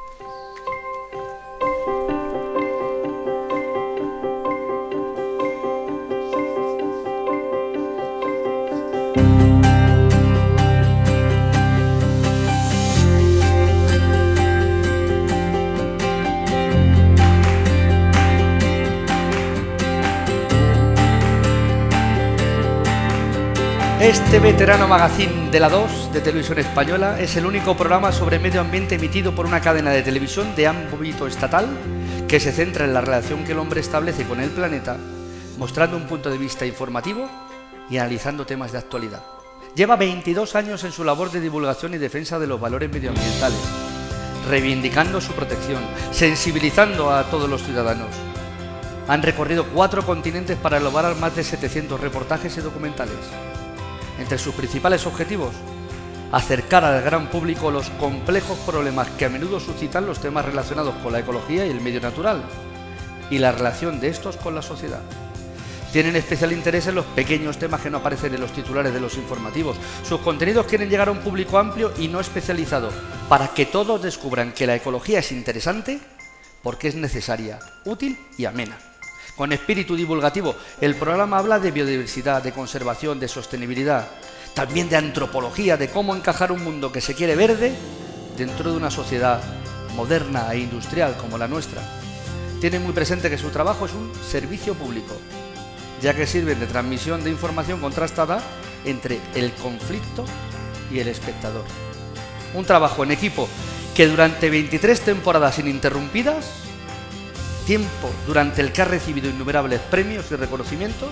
Este veterano magazine de la dos de Televisión Española es el único programa sobre medio ambiente emitido por una cadena de televisión de ámbito estatal que se centra en la relación que el hombre establece con el planeta, mostrando un punto de vista informativo y analizando temas de actualidad. Lleva veintidós años en su labor de divulgación y defensa de los valores medioambientales, reivindicando su protección, sensibilizando a todos los ciudadanos. Han recorrido cuatro continentes para elaborar más de setecientos reportajes y documentales. Entre sus principales objetivos, acercar al gran público los complejos problemas que a menudo suscitan los temas relacionados con la ecología y el medio natural, y la relación de estos con la sociedad. Tienen especial interés en los pequeños temas que no aparecen en los titulares de los informativos. Sus contenidos quieren llegar a un público amplio y no especializado, para que todos descubran que la ecología es interesante porque es necesaria, útil y amena. Con espíritu divulgativo, el programa habla de biodiversidad, de conservación, de sostenibilidad, también de antropología, de cómo encajar un mundo que se quiere verde dentro de una sociedad moderna e industrial como la nuestra. Tienen muy presente que su trabajo es un servicio público, ya que sirven de transmisión de información contrastada entre el conflicto y el espectador. Un trabajo en equipo que durante veintitrés temporadas ininterrumpidas, tiempo durante el que ha recibido innumerables premios y reconocimientos,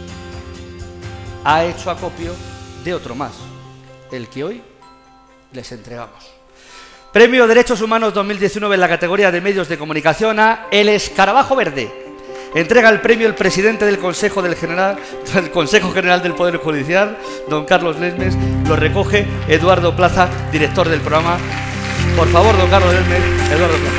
ha hecho acopio de otro más, el que hoy les entregamos. Premio Derechos Humanos dos mil diecinueve en la categoría de medios de comunicación a El Escarabajo Verde. Entrega el premio el presidente del Consejo, del General, del Consejo General del Poder Judicial, don Carlos Lesmes. Lo recoge Eduardo Plaza, director del programa. Por favor, don Carlos Lesmes, Eduardo Plaza.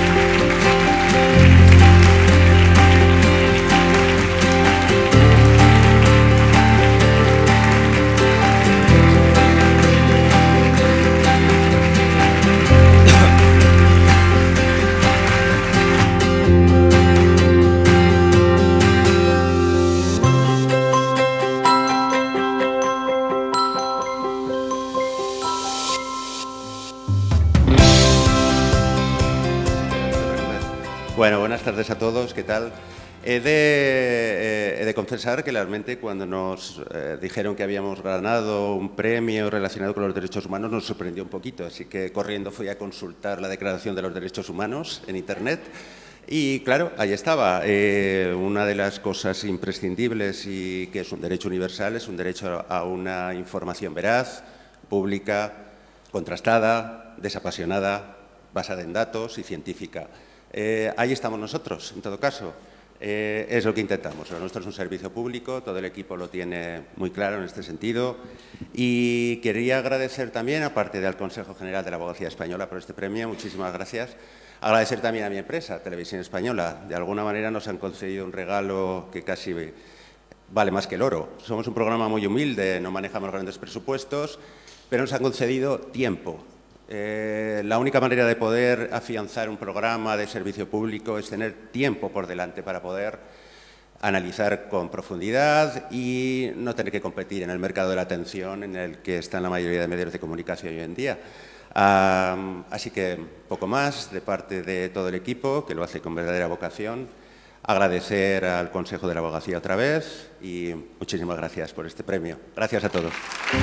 Bueno, buenas tardes a todos, ¿qué tal? He de, eh, he de confesar que realmente cuando nos eh, dijeron que habíamos ganado un premio relacionado con los derechos humanos nos sorprendió un poquito, así que corriendo fui a consultar la Declaración de los Derechos Humanos en Internet y claro, ahí estaba. Eh, una de las cosas imprescindibles y que es un derecho universal es un derecho a una información veraz, pública, contrastada, desapasionada, basada en datos y científica. Eh, ahí estamos nosotros, en todo caso. Eh, es lo que intentamos. Lo nuestro es un servicio público, todo el equipo lo tiene muy claro en este sentido. Y quería agradecer también, aparte del Consejo General de la Abogacía Española por este premio, muchísimas gracias. Agradecer también a mi empresa, Televisión Española. De alguna manera nos han concedido un regalo que casi vale más que el oro. Somos un programa muy humilde, no manejamos grandes presupuestos, pero nos han concedido tiempo. Eh, la única manera de poder afianzar un programa de servicio público es tener tiempo por delante para poder analizar con profundidad y no tener que competir en el mercado de la atención en el que están la mayoría de medios de comunicación hoy en día. Um, así que poco más de parte de todo el equipo, que lo hace con verdadera vocación. Agradecer al Consejo de la Abogacía otra vez y muchísimas gracias por este premio. Gracias a todos.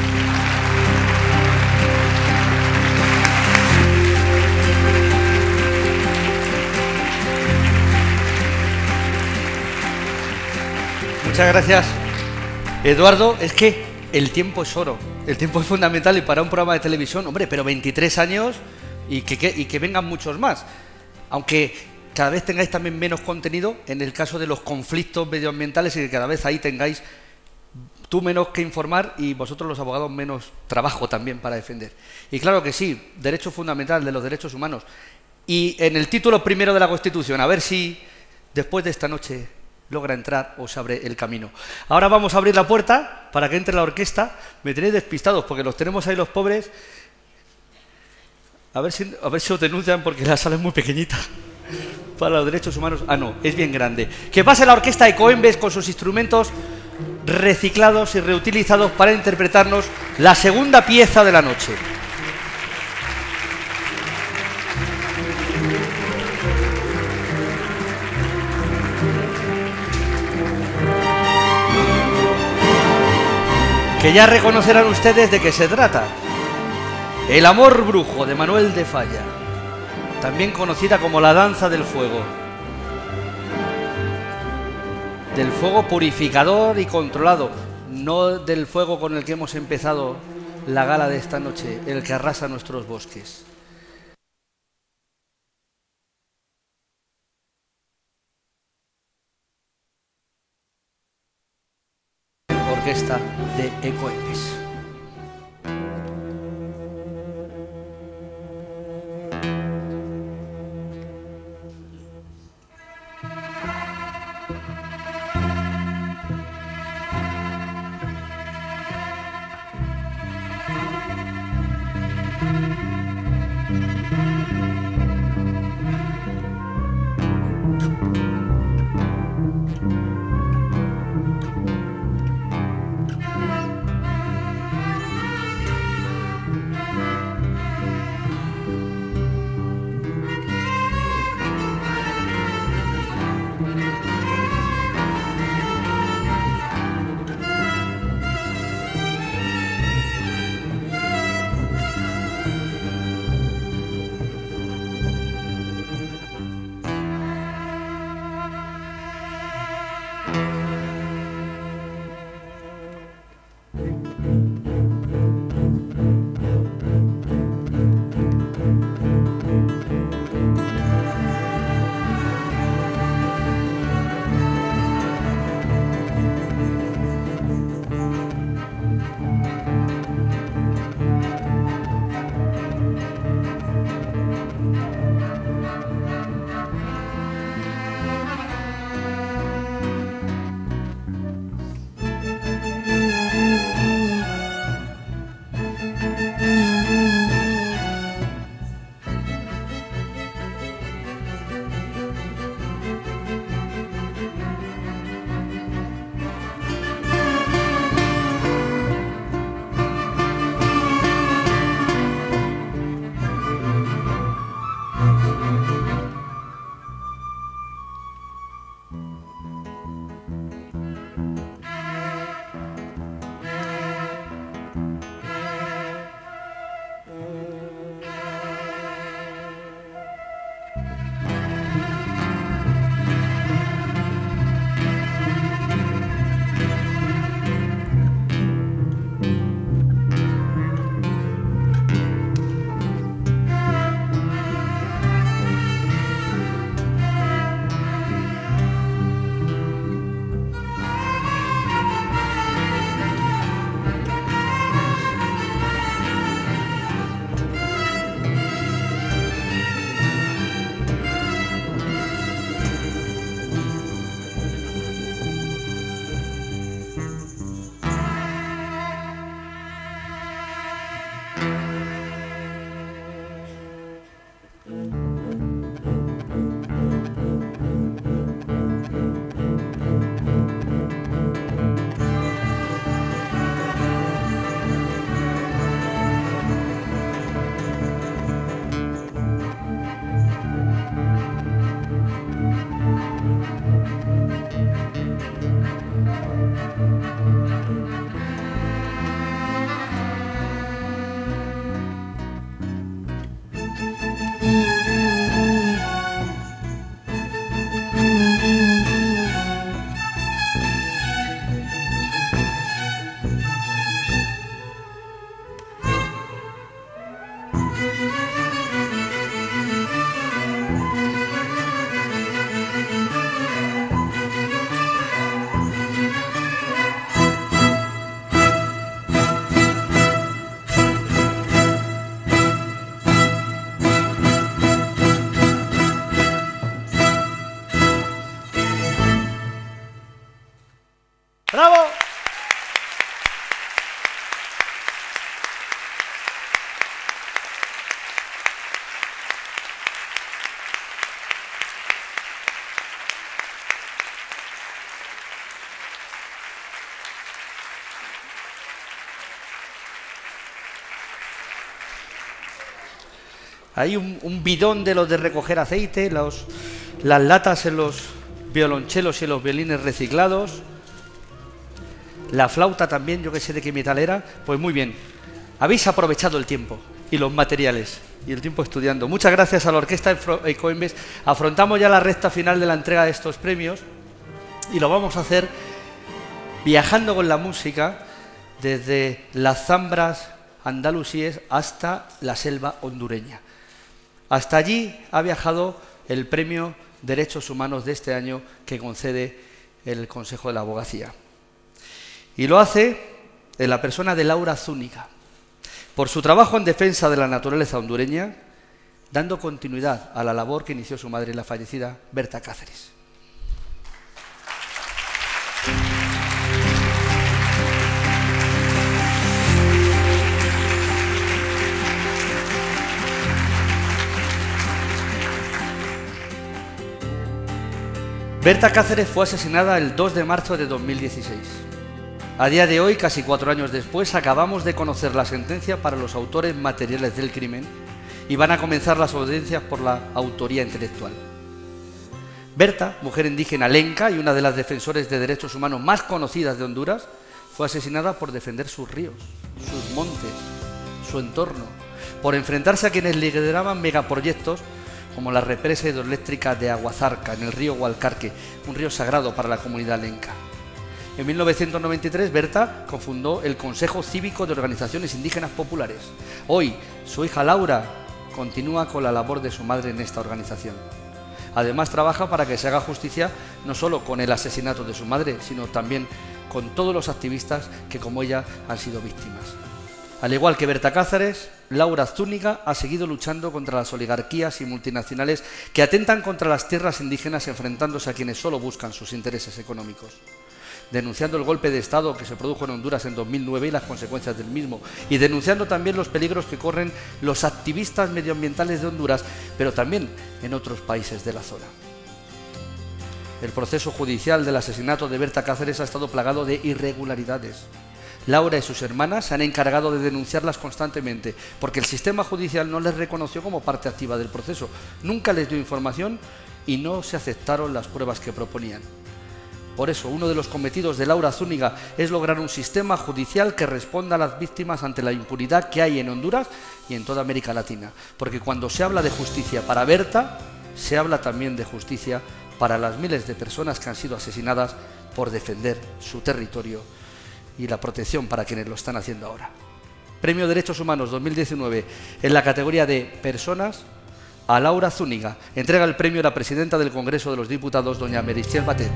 Muchas gracias, Eduardo. Es que el tiempo es oro, el tiempo es fundamental y para un programa de televisión, hombre, pero veintitrés años y que, que, y que vengan muchos más. Aunque cada vez tengáis también menos contenido en el caso de los conflictos medioambientales y que cada vez ahí tengáis tú menos que informar y vosotros los abogados menos trabajo también para defender. Y claro que sí, derecho fundamental de los derechos humanos. Y en el título primero de la Constitución, a ver si después de esta noche logra entrar o se abre el camino. Ahora vamos a abrir la puerta para que entre la orquesta. Me tenéis despistados porque los tenemos ahí los pobres. A ver si, a ver si os denuncian porque la sala es muy pequeñita para los derechos humanos. Ah, no, es bien grande. Que pase la orquesta de Coembes con sus instrumentos reciclados y reutilizados para interpretarnos la segunda pieza de la noche. Que ya reconocerán ustedes de qué se trata. El amor brujo de Manuel de Falla, también conocida como la danza del fuego. Del fuego purificador y controlado, no del fuego con el que hemos empezado la gala de esta noche, el que arrasa nuestros bosques. Orquesta de Coembes. Hay un, un bidón de los de recoger aceite, los, las latas en los violonchelos y en los violines reciclados, la flauta también, yo que sé de qué metal era. Pues muy bien, habéis aprovechado el tiempo y los materiales y el tiempo estudiando. Muchas gracias a la Orquesta Ecoembes. Afrontamos ya la recta final de la entrega de estos premios y lo vamos a hacer viajando con la música desde las zambras andalusíes hasta la selva hondureña. Hasta allí ha viajado el Premio Derechos Humanos de este año que concede el Consejo de la Abogacía. Y lo hace en la persona de Laura Zúñiga, por su trabajo en defensa de la naturaleza hondureña, dando continuidad a la labor que inició su madre, la fallecida Berta Cáceres. Berta Cáceres fue asesinada el dos de marzo de dos mil dieciséis. A día de hoy, casi cuatro años después, acabamos de conocer la sentencia para los autores materiales del crimen y van a comenzar las audiencias por la autoría intelectual. Berta, mujer indígena lenca y una de las defensores de derechos humanos más conocidas de Honduras, fue asesinada por defender sus ríos, sus montes, su entorno, por enfrentarse a quienes lideraban megaproyectos como la represa hidroeléctrica de Aguazarca, en el río Hualcarque, un río sagrado para la comunidad lenca. En mil novecientos noventa y tres, Berta cofundó el Consejo Cívico de Organizaciones Indígenas Populares. Hoy, su hija Laura continúa con la labor de su madre en esta organización. Además, trabaja para que se haga justicia no solo con el asesinato de su madre, sino también con todos los activistas que, como ella, han sido víctimas. Al igual que Berta Cáceres, Laura Zúñiga ha seguido luchando contra las oligarquías y multinacionales que atentan contra las tierras indígenas, enfrentándose a quienes solo buscan sus intereses económicos. Denunciando el golpe de Estado que se produjo en Honduras en dos mil nueve y las consecuencias del mismo, y denunciando también los peligros que corren los activistas medioambientales de Honduras, pero también en otros países de la zona. El proceso judicial del asesinato de Berta Cáceres ha estado plagado de irregularidades. Laura y sus hermanas se han encargado de denunciarlas constantemente, porque el sistema judicial no les reconoció como parte activa del proceso, nunca les dio información y no se aceptaron las pruebas que proponían. Por eso, uno de los cometidos de Laura Zúñiga es lograr un sistema judicial que responda a las víctimas ante la impunidad que hay en Honduras y en toda América Latina. Porque cuando se habla de justicia para Berta, se habla también de justicia para las miles de personas que han sido asesinadas por defender su territorio y la protección para quienes lo están haciendo ahora. Premio Derechos Humanos dos mil diecinueve en la categoría de Personas a Laura Zúñiga. Entrega el premio la presidenta del Congreso de los Diputados, doña Meritxell Batet.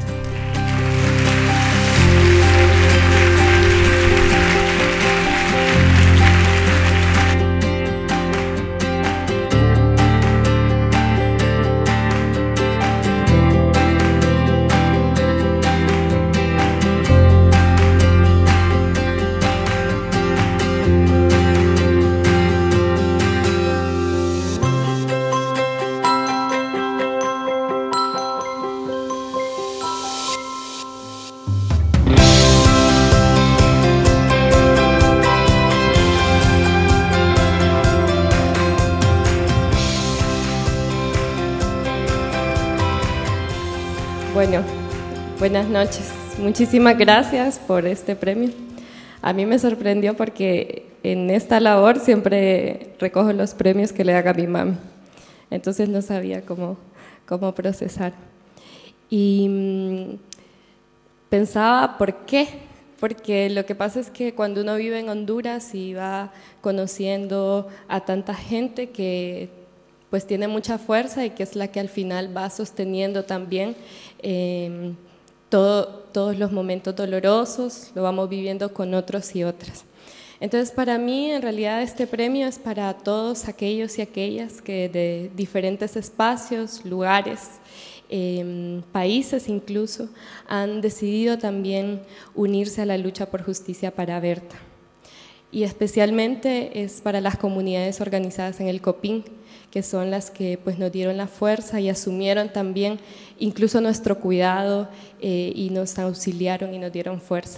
Bueno, buenas noches. Muchísimas gracias por este premio. A mí me sorprendió porque en esta labor siempre recojo los premios que le haga mi mami. Entonces no sabía cómo, cómo procesar. Y mmm, pensaba, ¿por qué? Porque lo que pasa es que cuando uno vive en Honduras y va conociendo a tanta gente que pues tiene mucha fuerza y que es la que al final va sosteniendo también eh, todo, todos los momentos dolorosos, lo vamos viviendo con otros y otras. Entonces, para mí, en realidad, este premio es para todos aquellos y aquellas que de diferentes espacios, lugares, eh, países incluso, han decidido también unirse a la lucha por justicia para Berta. Y especialmente es para las comunidades organizadas en el COPIN, que son las que pues, nos dieron la fuerza y asumieron también incluso nuestro cuidado eh, y nos auxiliaron y nos dieron fuerza.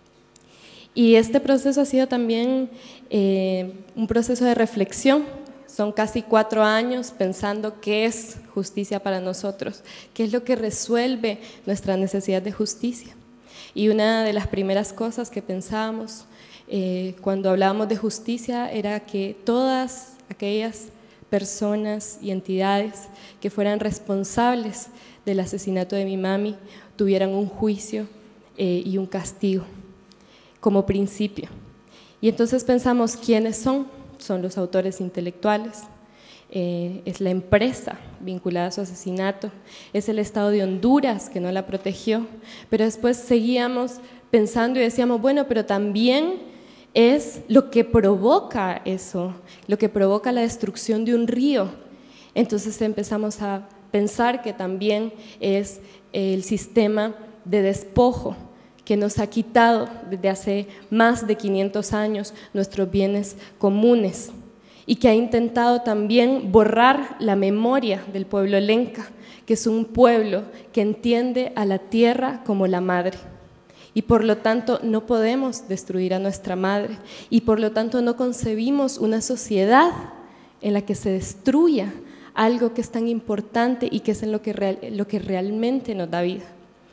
Y este proceso ha sido también eh, un proceso de reflexión son casi cuatro años pensando qué es justicia para nosotros, qué es lo que resuelve nuestra necesidad de justicia. Y una de las primeras cosas que pensábamos eh, cuando hablábamos de justicia era que todas aquellas personas y entidades que fueran responsables del asesinato de mi mami tuvieran un juicio eh, y un castigo como principio. Y entonces pensamos, ¿quiénes son? Son los autores intelectuales, eh, es la empresa vinculada a su asesinato, es el Estado de Honduras que no la protegió, pero después seguíamos pensando y decíamos, bueno, pero también es lo que provoca eso, lo que provoca la destrucción de un río. Entonces empezamos a pensar que también es el sistema de despojo que nos ha quitado desde hace más de quinientos años nuestros bienes comunes y que ha intentado también borrar la memoria del pueblo lenca, que es un pueblo que entiende a la tierra como la madre. Y por lo tanto no podemos destruir a nuestra madre y por lo tanto no concebimos una sociedad en la que se destruya algo que es tan importante y que es en lo que, real, lo que realmente nos da vida.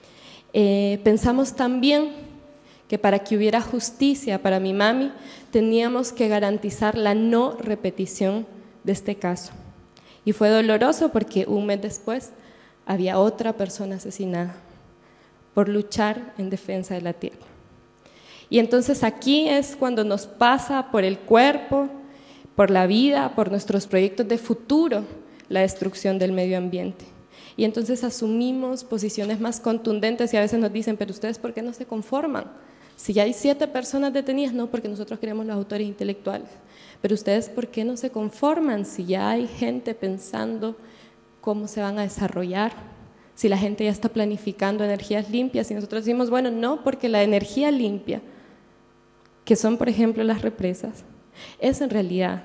Eh, pensamos también que para que hubiera justicia para mi mami teníamos que garantizar la no repetición de este caso. Y fue doloroso porque un mes después había otra persona asesinada por luchar en defensa de la tierra. Y entonces aquí es cuando nos pasa por el cuerpo, por la vida, por nuestros proyectos de futuro, la destrucción del medio ambiente. Y entonces asumimos posiciones más contundentes y a veces nos dicen, pero ustedes ¿por qué no se conforman? Si ya hay siete personas detenidas, no, porque nosotros queremos los autores intelectuales. Pero ustedes ¿por qué no se conforman si ya hay gente pensando cómo se van a desarrollar? Si la gente ya está planificando energías limpias y nosotros decimos, bueno, no, porque la energía limpia, que son por ejemplo las represas, es en realidad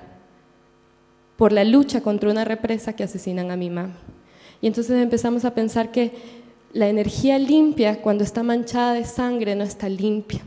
por la lucha contra una represa que asesinan a mi mami. Y entonces empezamos a pensar que la energía limpia, cuando está manchada de sangre, no está limpia.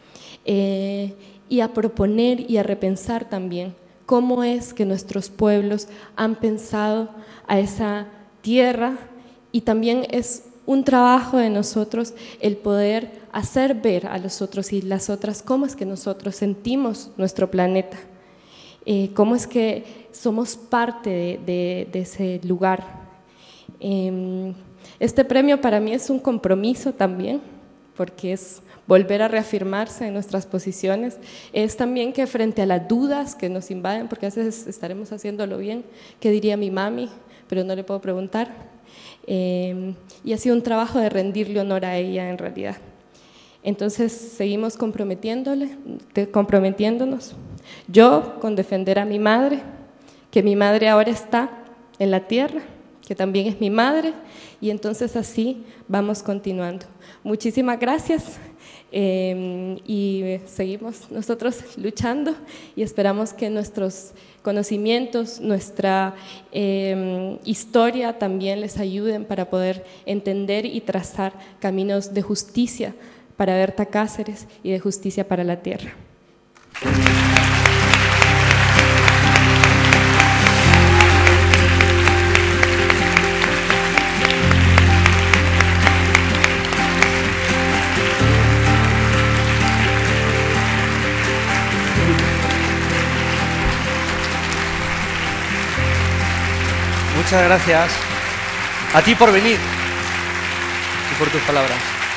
Eh, y a proponer y a repensar también cómo es que nuestros pueblos han pensado a esa tierra, y también es un trabajo de nosotros el poder hacer ver a los otros y las otras cómo es que nosotros sentimos nuestro planeta, eh, cómo es que somos parte de, de, de ese lugar. Este premio para mí es un compromiso también, porque es volver a reafirmarse en nuestras posiciones, es también que frente a las dudas que nos invaden, porque a veces estaremos haciéndolo bien, ¿qué diría mi mami? Pero no le puedo preguntar, eh, y ha sido un trabajo de rendirle honor a ella en realidad. Entonces seguimos comprometiéndole, comprometiéndonos, yo con defender a mi madre, que mi madre ahora está en la tierra, que también es mi madre, y entonces así vamos continuando. Muchísimas gracias eh, y seguimos nosotros luchando y esperamos que nuestros conocimientos, nuestra eh, historia también les ayuden para poder entender y trazar caminos de justicia para Berta Cáceres y de justicia para la tierra. Muchas gracias a ti por venir y por tus palabras.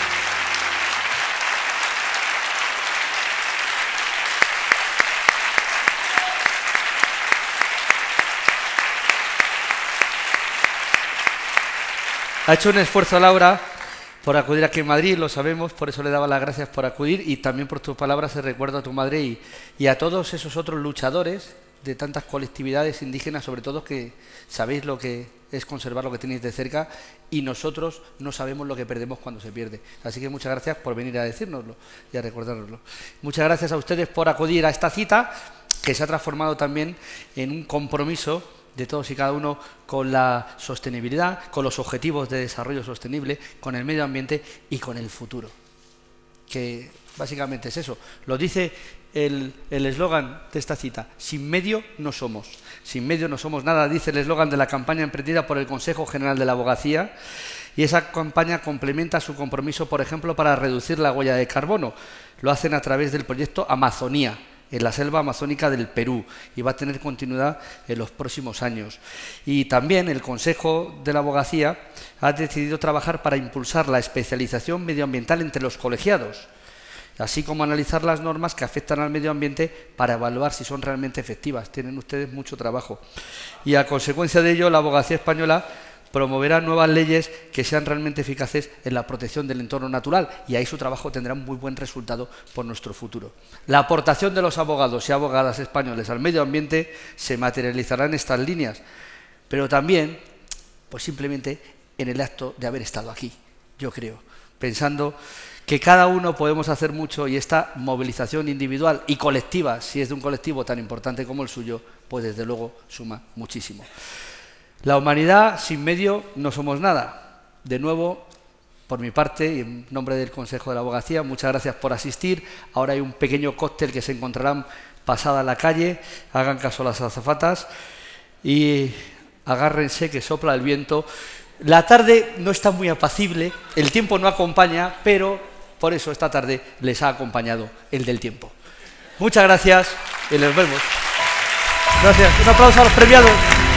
Ha hecho un esfuerzo Laura por acudir aquí en Madrid, lo sabemos, por eso le daba las gracias por acudir y también por tus palabras de recuerdo a tu madre y, y a todos esos otros luchadores de tantas colectividades indígenas, sobre todo que sabéis lo que es conservar lo que tenéis de cerca y nosotros no sabemos lo que perdemos cuando se pierde. Así que muchas gracias por venir a decírnoslo y a recordárnoslo. Muchas gracias a ustedes por acudir a esta cita que se ha transformado también en un compromiso de todos y cada uno con la sostenibilidad, con los objetivos de desarrollo sostenible, con el medio ambiente y con el futuro. Que básicamente es eso. Lo dice el eslogan de esta cita: sin medio no somos. Sin medio no somos nada, dice el eslogan de la campaña emprendida por el Consejo General de la Abogacía, y esa campaña complementa su compromiso, por ejemplo, para reducir la huella de carbono. Lo hacen a través del proyecto Amazonía, en la selva amazónica del Perú, y va a tener continuidad en los próximos años. Y también el Consejo de la Abogacía ha decidido trabajar para impulsar la especialización medioambiental entre los colegiados, así como analizar las normas que afectan al medio ambiente para evaluar si son realmente efectivas. Tienen ustedes mucho trabajo. Y a consecuencia de ello, la Abogacía Española promoverá nuevas leyes que sean realmente eficaces en la protección del entorno natural, y ahí su trabajo tendrá un muy buen resultado por nuestro futuro. La aportación de los abogados y abogadas españoles al medio ambiente se materializará en estas líneas, pero también, pues simplemente en el acto de haber estado aquí, yo creo, pensando que cada uno podemos hacer mucho, y esta movilización individual y colectiva, si es de un colectivo tan importante como el suyo, pues desde luego suma muchísimo. La humanidad sin medio no somos nada. De nuevo, por mi parte y en nombre del Consejo de la Abogacía, muchas gracias por asistir. Ahora hay un pequeño cóctel que se encontrarán pasada la calle. Hagan caso a las azafatas y agárrense que sopla el viento. La tarde no está muy apacible, el tiempo no acompaña, pero por eso esta tarde les ha acompañado el del tiempo. Muchas gracias y les vemos. Gracias. Un aplauso a los premiados.